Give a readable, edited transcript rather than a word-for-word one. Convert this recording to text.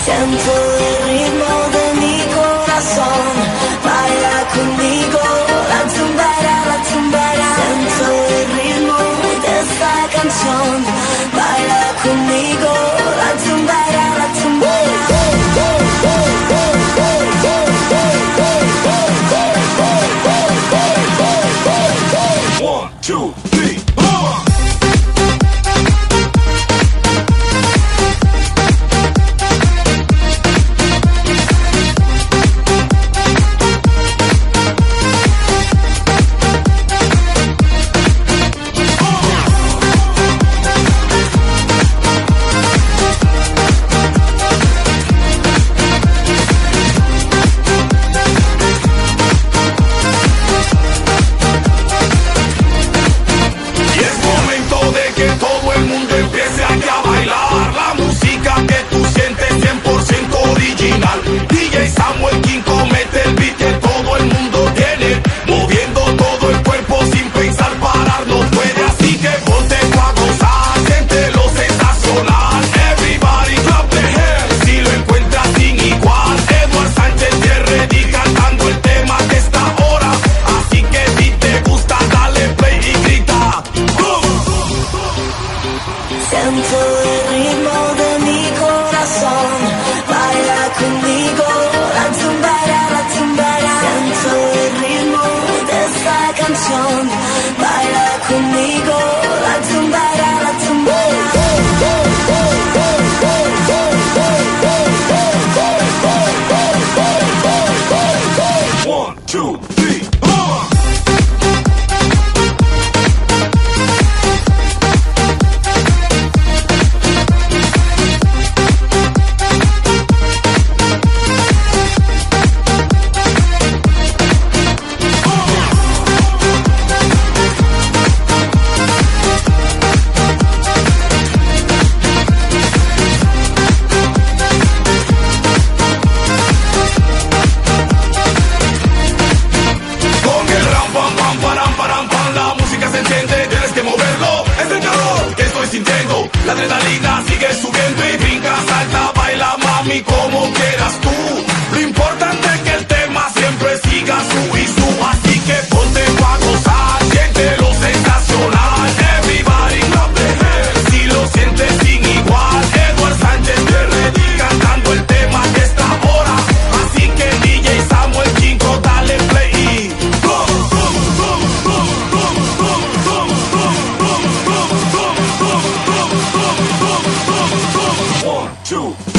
Siento el ritmo de mi corazón, baila conmigo, la tumbara. Siento el ritmo de esta canción, baila conmigo, la tumbara. One, two, three, four. DJ Samuel King comete el beat que todo el mundo tiene, moviendo todo el cuerpo sin pensar parar no puede, así que ponte a gozar, siente lo sensacional. Everybody clap their hands si lo encuentras sin igual. Edward Sánchez te ready cantando el tema de esta hora, así que si te gusta dale play y grita ¡Boom! Siento el ritmo de mi corazón, baila conmigo, la tumbara. Siento el ritmo de esta canción, baila conmigo, la tumbara. One, two, three, four. La adrenalina sigue subiendo y brinca, salta, baila, mami, como quieras tú. Lo importante es que el tema siempre siga su y su, así que ponte a gozar, siente lo sensacional. Everybody clap their hands si lo sientes sin igual. Edward Sánchez te ready cantando el tema que está ahora, así que DJ Samuel King dale play y One, two.